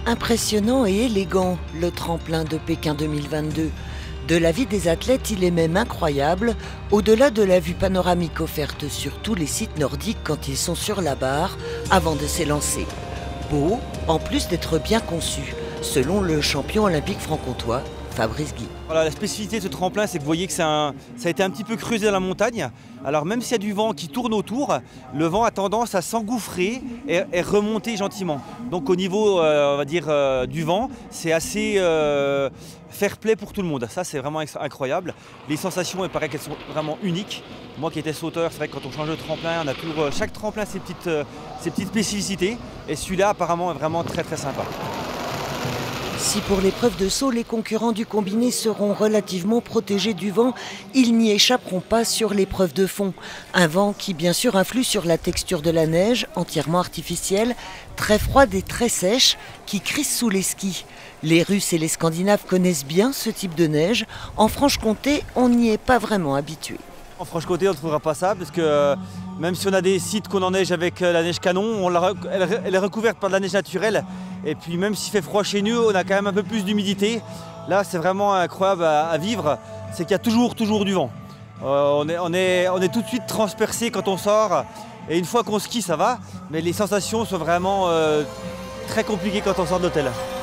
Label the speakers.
Speaker 1: Impressionnant et élégant, le tremplin de Pékin 2022. De l'avis des athlètes, il est même incroyable, au-delà de la vue panoramique offerte sur tous les sites nordiques quand ils sont sur la barre, avant de s'élancer. Beau, en plus d'être bien conçu, selon le champion olympique franc-comtois, Fabrice Guy.
Speaker 2: Voilà, la spécificité de ce tremplin, c'est que vous voyez que ça a été un petit peu creusé dans la montagne. Alors même s'il y a du vent qui tourne autour, le vent a tendance à s'engouffrer et remonter gentiment. Donc au niveau on va dire, du vent, c'est assez fair play pour tout le monde. Ça, c'est vraiment incroyable. Les sensations, il paraît qu'elles sont vraiment uniques. Moi qui étais sauteur, c'est vrai que quand on change de tremplin, on a toujours, chaque tremplin ses petites spécificités. Et celui-là, apparemment, est vraiment très très sympa.
Speaker 1: Si pour l'épreuve de saut, les concurrents du combiné seront relativement protégés du vent, ils n'y échapperont pas sur l'épreuve de fond. Un vent qui bien sûr influe sur la texture de la neige, entièrement artificielle, très froide et très sèche, qui crisse sous les skis. Les Russes et les Scandinaves connaissent bien ce type de neige. En Franche-Comté, on n'y est pas vraiment habitué.
Speaker 2: En Franche-Comté, on ne trouvera pas ça, parce que même si on a des sites qu'on enneige avec la neige canon, elle est recouverte par de la neige naturelle. Et puis même s'il fait froid chez nous, on a quand même un peu plus d'humidité. Là, c'est vraiment incroyable à vivre, c'est qu'il y a toujours du vent. On est tout de suite transpercé quand on sort. Et une fois qu'on skie, ça va, mais les sensations sont vraiment très compliquées quand on sort de l'hôtel.